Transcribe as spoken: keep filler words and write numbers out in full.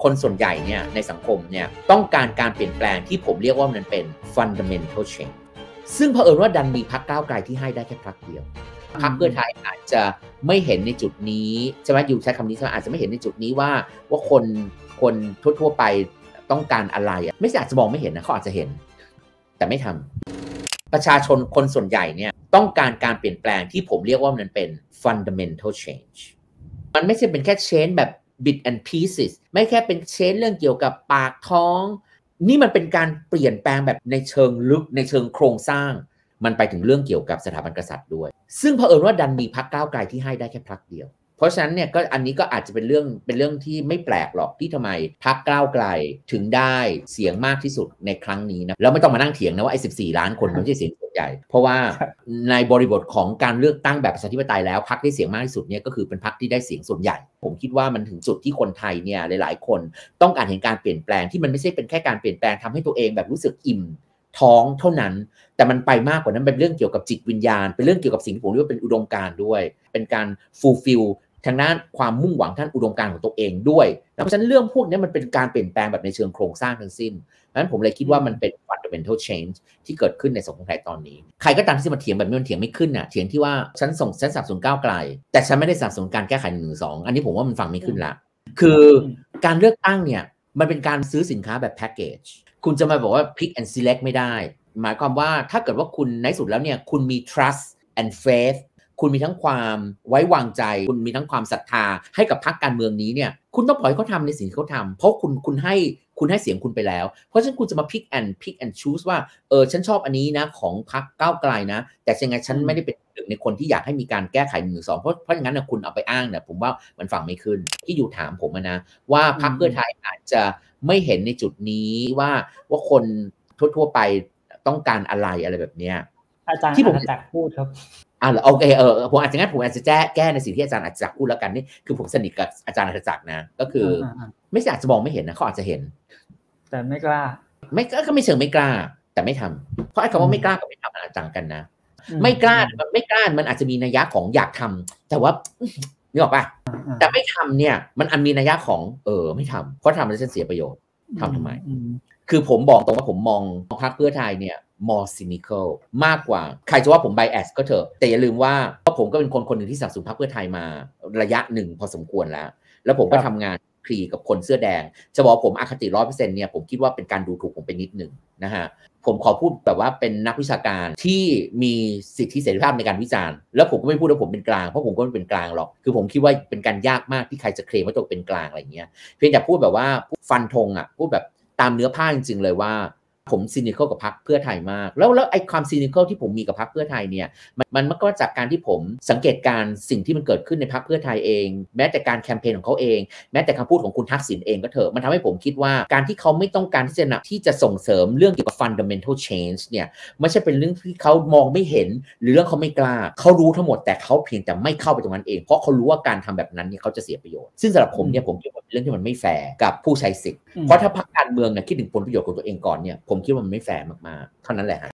คนส่วนใหญ่เนี่ยในสังคมเนี่ยต้องการการเปลี่ยนแปลงที่ผมเรียกว่ามันเป็น fundamental change ซึ่งเผอิญว่าดันมีพรรคก้าวไกลที่ให้ได้แค่พรรคเดียวพรรคเพื่อไทยอาจจะไม่เห็นในจุดนี้ใช่ไหมอยู่ใช้คำนี้ใช่ไหมอาจจะไม่เห็นในจุดนี้ว่าว่าคนคนทั่วๆไปต้องการอะไรไม่ใช่อาจจะมองไม่เห็นนะเขาอาจจะเห็นแต่ไม่ทำประชาชนคนส่วนใหญ่เนี่ยต้องการการเปลี่ยนแปลงที่ผมเรียกว่ามันเป็น fundamental change มันไม่ใช่เป็นแค่ change แบบ bit and pieces ไม่แค่เป็น change เรื่องเกี่ยวกับปากท้องนี่มันเป็นการเปลี่ยนแปลงแบบในเชิงลึกในเชิงโครงสร้างมันไปถึงเรื่องเกี่ยวกับสถาบันกษัตริย์ด้วยซึ่งเผอิญว่าดันมีพรรคก้าวไกลที่ให้ได้แค่พรรคเดียวเพราะฉะนั้นเนี่ยก็อันนี้ก็อาจจะเป็นเรื่องเป็นเรื่องที่ไม่แปลกหรอกที่ทำไมพรรคก้าวไกลถึงได้เสียงมากที่สุดในครั้งนี้นะแล้วไม่ต้องมานั่งเถียงนะว่าไอ้สิบสี่ล้านคนมันไม่ใช่เสียงส่วนใหญ่เพราะว่าในบริบทของการเลือกตั้งแบบประชาธิปไตยแล้วพรรคที่เสียงมากที่สุดเนี่ยก็คือเป็นพรรคที่ได้เสียงส่วนใหญ่ผมคิดว่ามันถึงจุดที่คนไทยเนี่ยหลายๆคนต้องการเห็นการเปลี่ยนแปลงที่มันไม่ใช่เป็นแค่การเปลี่ยนแปลงทำให้ตัวเองแบบรู้สึกอิ่มท้องเท่านั้นแต่มันไปมากกว่านั้นเป็นเรื่องเกี่ยวกับจิตวิญญาณเป็นเรื่องเกี่ยวกับสิ่งที่ผมเรียกว่าเป็นอุดมการณ์ด้วยเป็นการ fulfill ทางด้านความมุ่งหวังท่านอุดมการณ์ของตัวเองด้วยเพราะฉะนั้นเรื่องพวกนี้มันเป็นการเปลี่ยนแปลงแบบในเชิงโครงสร้างทั้งสิ้นดังนั้นผมเลยคิดว่ามันเป็น fundamental change ที่เกิดขึ้นในสังคมไทยตอนนี้ใครก็ตามที่มาเถียงแบบนี้มันเถียงไม่ขึ้นน่ะเถียงที่ว่าฉันส่งฉันสนับสนุนก้าวไกลแต่ฉันไม่ได้สนับสนุนการแก้ไขหนึ่งหนึ่งสองอันนี้ผมว่ามันฟังไม่ขึ้นละคือการเลือกตั้งเนี่ยมันเป็นการซื้อสินค้าแบบแพ็กเกจคุณจะมาบอกว่า pick and select ไม่ได้หมายความว่าถ้าเกิดว่าคุณในสุดแล้วเนี่ยคุณมี trust and faith คุณมีทั้งความไว้วางใจคุณมีทั้งความศรัทธาให้กับพรรคการเมืองนี้เนี่ยคุณต้องปล่อยเขาทำในสิ่งที่เขาทำเพราะคุณคุณให้คุณให้เสียงคุณไปแล้วเพราะฉะนั้นคุณจะมา pick and pick and choose ว่าเออฉันชอบอันนี้นะของพรรคก้าวไกลนะแต่ยังไงฉันไม่ได้เป็นหนึ่งในคนที่อยากให้มีการแก้ไขหนึ่งหนึ่งสองเพราะเพราะอย่างนั้นนะคุณเอาไปอ้างเนี่ยผมว่ามันฟังไม่ขึ้นที่อยู่ถามผมนะว่าพรรคเพื่อไทยอาจจะไม่เห็นในจุดนี้ว่าว่าคนทั่วๆไปต้องการอะไรอะไรแบบเนี้ยอาจารย์ที่ผมจะพูดครับอ่าโอเคเออผมอาจจะงั้นผมอาจจะแก้แก้ในสิ่งที่อาจารย์อาจจะพูดแล้วกันนี่คือผมสนิทกับอาจารย์อาจารย์นะก็คือไม่ใช่อาจจะมองไม่เห็นนะเขาอาจจะเห็นแต่ไม่กล้าไม่ก็ไม่เชิงไม่กล้าแต่ไม่ทำเพราะไอ้คำว่าไม่กล้ากับไม่ทำมันต่างกันนะไม่กล้าไม่กล้ามันอาจจะมีนัยยะของอยากทำแต่ว่านึกออกป่ะแต่ไม่ทำเนี่ยมันอันมีนัยยะของเออไม่ทำเพราะทำแล้วจะเสียประโยชน์ทำทำไมคือผมบอกตรงว่าผมมองพรรคเพื่อไทยเนี่ย more cynical มากกว่าใครจะว่าผม bias ก็เถอะแต่อย่าลืมว่าผมก็เป็นคนคนหนึ่งที่สนับสนุนพรรคเพื่อไทยมาระยะหนึ่งพอสมควรแล้วแล้วผมก็ทำงานคลีกับคนเสื้อแดงจะบอกผมอคติ ร้อยเปอร์เซ็นต์ เนี่ยผมคิดว่าเป็นการดูถูกผมไปนิดหนึ่งนะฮะผมขอพูดแบบว่าเป็นนักวิชาการที่มีสิทธิเสรีภาพในการวิจารณ์แล้วผมก็ไม่พูดว่าผมเป็นกลางเพราะผมก็ไม่เป็นกลางหรอกคือผมคิดว่าเป็นการยากมากที่ใครจะเคลมว่าตัวเป็นกลางอะไรเงี้ยเพียงแต่พูดแบบว่าฟันธงอ่ะพูดแบบตามเนื้อผ้าจริงๆเลยว่าผมซีนิคอลกับพรรคเพื่อไทยมากแล้วแล้วไอ้ความซีนิคอลที่ผมมีกับพรรคเพื่อไทยเนี่ยมันมันก็จากการที่ผมสังเกตการสิ่งที่มันเกิดขึ้นในพรรคเพื่อไทยเองแม้แต่การแคมเปญของเขาเองแม้แต่คำพูดของคุณทักษิณเองก็เถอะมันทำให้ผมคิดว่าการที่เขาไม่ต้องการที่จะที่จะส่งเสริมเรื่องเกี่ยวกับ fundamental change เนี่ยไม่ใช่เป็นเรื่องที่เขามองไม่เห็นหรือเรื่องเขาไม่กล้าเขารู้ทั้งหมดแต่เขาเพียงแต่ไม่เข้าไปตรงนั้นเองเพราะเขารู้ว่าการทำแบบนั้นเนี่ยเขาจะเสียประโยชน์ซึ่งสำหรับผมเนี่ยผมคิดว่าเป็นเรื่องที่มันไม่แฟร์กับผู้ใช้สิทธิ์เพราะถ้าพรรคการเมืองเนี่ยคิดถึงผลประโยชน์ของตัวเองก่อนเนี่ยผมคิดว่ามันไม่แฟร์มากๆเท่านั้นแหละ